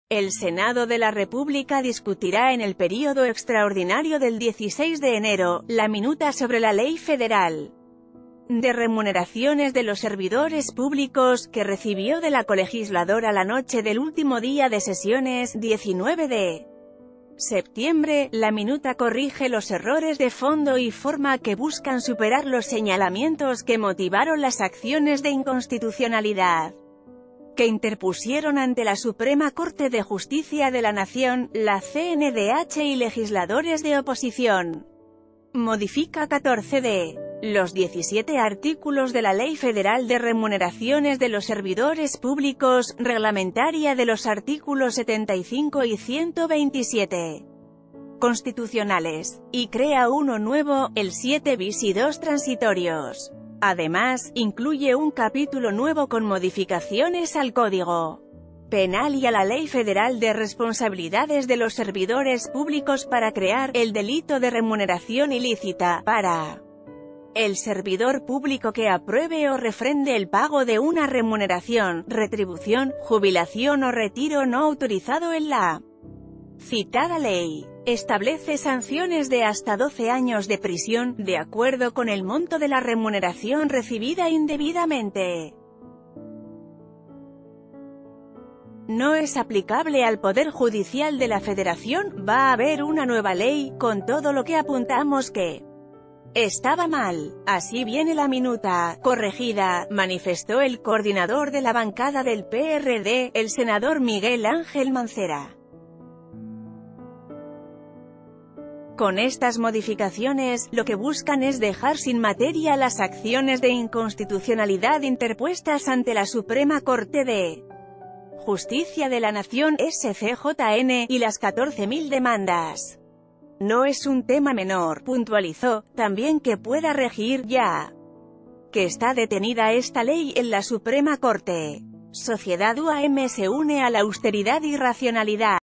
El Senado de la República discutirá en el período extraordinario del 16 de enero, la minuta sobre la Ley Federal de Remuneraciones de los Servidores Públicos, que recibió de la colegisladora la noche del último día de sesiones, 19 de septiembre. La minuta corrige los errores de fondo y forma que buscan superar los señalamientos que motivaron las acciones de inconstitucionalidad que interpusieron ante la Suprema Corte de Justicia de la Nación, la CNDH y legisladores de oposición. Modifica 14 de los 17 artículos de la Ley Federal de Remuneraciones de los Servidores Públicos, reglamentaria de los artículos 75 y 127 constitucionales, y crea uno nuevo, el 7 bis y 2 transitorios. Además, incluye un capítulo nuevo con modificaciones al Código Penal y a la Ley Federal de Responsabilidades de los Servidores Públicos para crear el delito de remuneración ilícita, para el servidor público que apruebe o refrende el pago de una remuneración, retribución, jubilación o retiro no autorizado en la citada ley. Establece sanciones de hasta 12 años de prisión, de acuerdo con el monto de la remuneración recibida indebidamente. No es aplicable al Poder Judicial de la Federación. Va a haber una nueva ley, con todo lo que apuntamos que estaba mal. Así viene la minuta, corregida, manifestó el coordinador de la bancada del PRD, el senador Miguel Ángel Mancera. Con estas modificaciones, lo que buscan es dejar sin materia las acciones de inconstitucionalidad interpuestas ante la Suprema Corte de Justicia de la Nación, SCJN, y las 14.000 demandas. No es un tema menor, puntualizó, también que pueda regir, ya que está detenida esta ley en la Suprema Corte. Sociedad UAM se une a la austeridad y racionalidad.